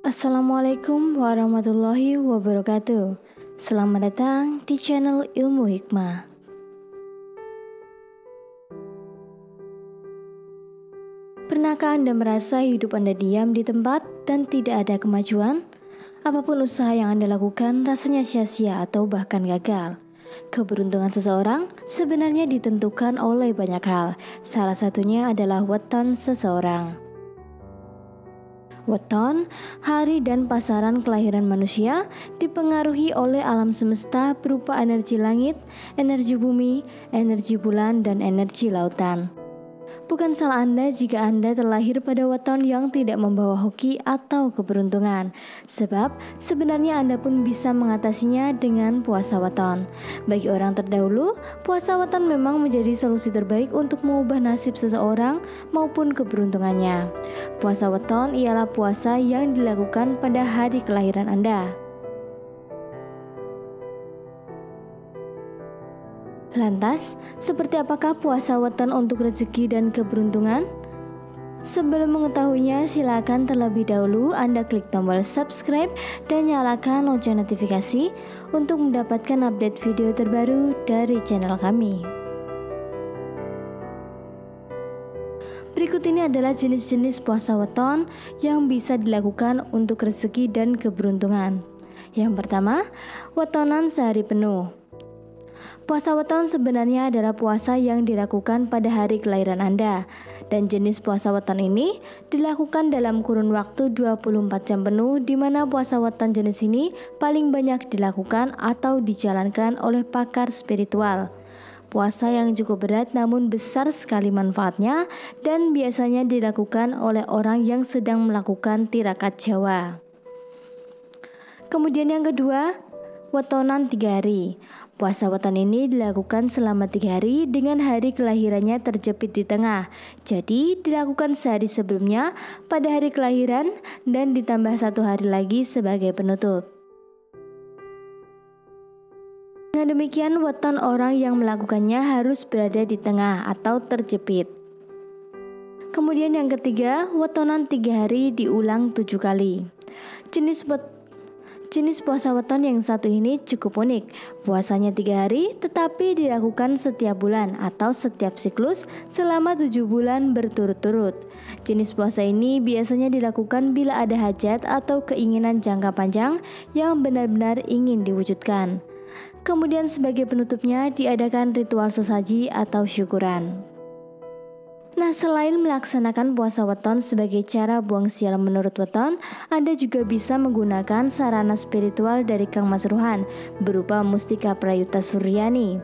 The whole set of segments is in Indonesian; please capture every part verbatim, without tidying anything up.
Assalamualaikum warahmatullahi wabarakatuh. Selamat datang di channel Ilmu Hikmah. Pernahkah Anda merasa hidup Anda diam di tempat dan tidak ada kemajuan? Apapun usaha yang Anda lakukan rasanya sia-sia atau bahkan gagal. Keberuntungan seseorang sebenarnya ditentukan oleh banyak hal. Salah satunya adalah weton seseorang. Weton, hari dan pasaran kelahiran manusia dipengaruhi oleh alam semesta berupa energi langit, energi bumi, energi bulan, dan energi lautan. Bukan salah Anda jika Anda terlahir pada weton yang tidak membawa hoki atau keberuntungan, sebab sebenarnya Anda pun bisa mengatasinya dengan puasa weton. Bagi orang terdahulu, puasa weton memang menjadi solusi terbaik untuk mengubah nasib seseorang maupun keberuntungannya. Puasa weton ialah puasa yang dilakukan pada hari kelahiran Anda. Lantas, seperti apakah puasa weton untuk rezeki dan keberuntungan? Sebelum mengetahuinya, silakan terlebih dahulu Anda klik tombol subscribe dan nyalakan lonceng notifikasi untuk mendapatkan update video terbaru dari channel kami. Berikut ini adalah jenis-jenis puasa weton yang bisa dilakukan untuk rezeki dan keberuntungan. Yang pertama, wetonan sehari penuh. Puasa weton sebenarnya adalah puasa yang dilakukan pada hari kelahiran Anda, dan jenis puasa weton ini dilakukan dalam kurun waktu dua puluh empat jam penuh, di mana puasa weton jenis ini paling banyak dilakukan atau dijalankan oleh pakar spiritual. Puasa yang cukup berat namun besar sekali manfaatnya dan biasanya dilakukan oleh orang yang sedang melakukan tirakat Jawa. Kemudian yang kedua, wetonan tiga hari. Puasa weton ini dilakukan selama tiga hari dengan hari kelahirannya terjepit di tengah. Jadi dilakukan sehari sebelumnya pada hari kelahiran dan ditambah satu hari lagi sebagai penutup. Dengan demikian, weton orang yang melakukannya harus berada di tengah atau terjepit. Kemudian yang ketiga, wetonan tiga hari diulang tujuh kali. Jenis weton Jenis puasa weton yang satu ini cukup unik. Puasanya tiga hari tetapi dilakukan setiap bulan atau setiap siklus selama tujuh bulan berturut-turut. Jenis puasa ini biasanya dilakukan bila ada hajat atau keinginan jangka panjang yang benar-benar ingin diwujudkan. Kemudian sebagai penutupnya diadakan ritual sesaji atau syukuran. Nah, selain melaksanakan puasa weton sebagai cara buang sial menurut weton, Anda juga bisa menggunakan sarana spiritual dari Kang Mas Ruhan berupa Mustika Prayuta Suryani.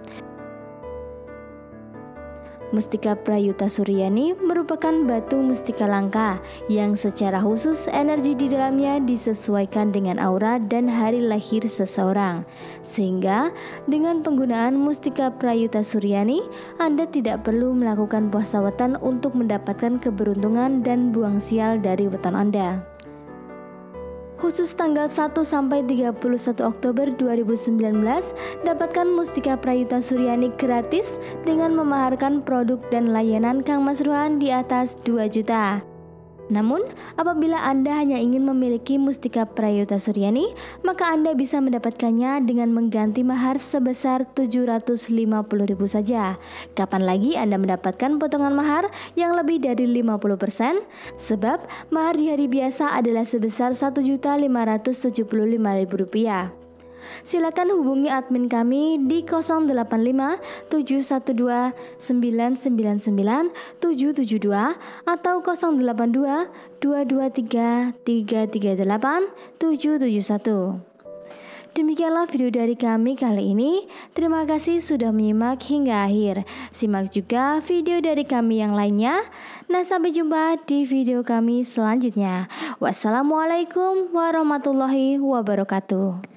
Mustika Prayuta Suryani merupakan batu mustika langka yang secara khusus energi di dalamnya disesuaikan dengan aura dan hari lahir seseorang. Sehingga dengan penggunaan Mustika Prayuta Suryani, Anda tidak perlu melakukan puasa weton untuk mendapatkan keberuntungan dan buang sial dari weton Anda. Khusus tanggal satu sampai tiga puluh satu Oktober dua ribu sembilan belas, dapatkan Mustika Prayuta Suryani gratis dengan memaharkan produk dan layanan Kang Mas Ruhan di atas dua juta. Namun, apabila Anda hanya ingin memiliki Mustika Prayuta Suryani, maka Anda bisa mendapatkannya dengan mengganti mahar sebesar tujuh ratus lima puluh ribu saja. Kapan lagi Anda mendapatkan potongan mahar yang lebih dari lima puluh persen? Sebab mahar di hari biasa adalah sebesar satu juta lima ratus tujuh puluh lima ribu rupiah. Silakan hubungi admin kami di nol delapan lima tujuh satu dua sembilan sembilan sembilan tujuh tujuh dua atau nol delapan dua dua dua tiga tiga tiga delapan tujuh tujuh satu. Demikianlah video dari kami kali ini. Terima kasih sudah menyimak hingga akhir. Simak juga video dari kami yang lainnya. Nah, sampai jumpa di video kami selanjutnya. Wassalamualaikum warahmatullahi wabarakatuh.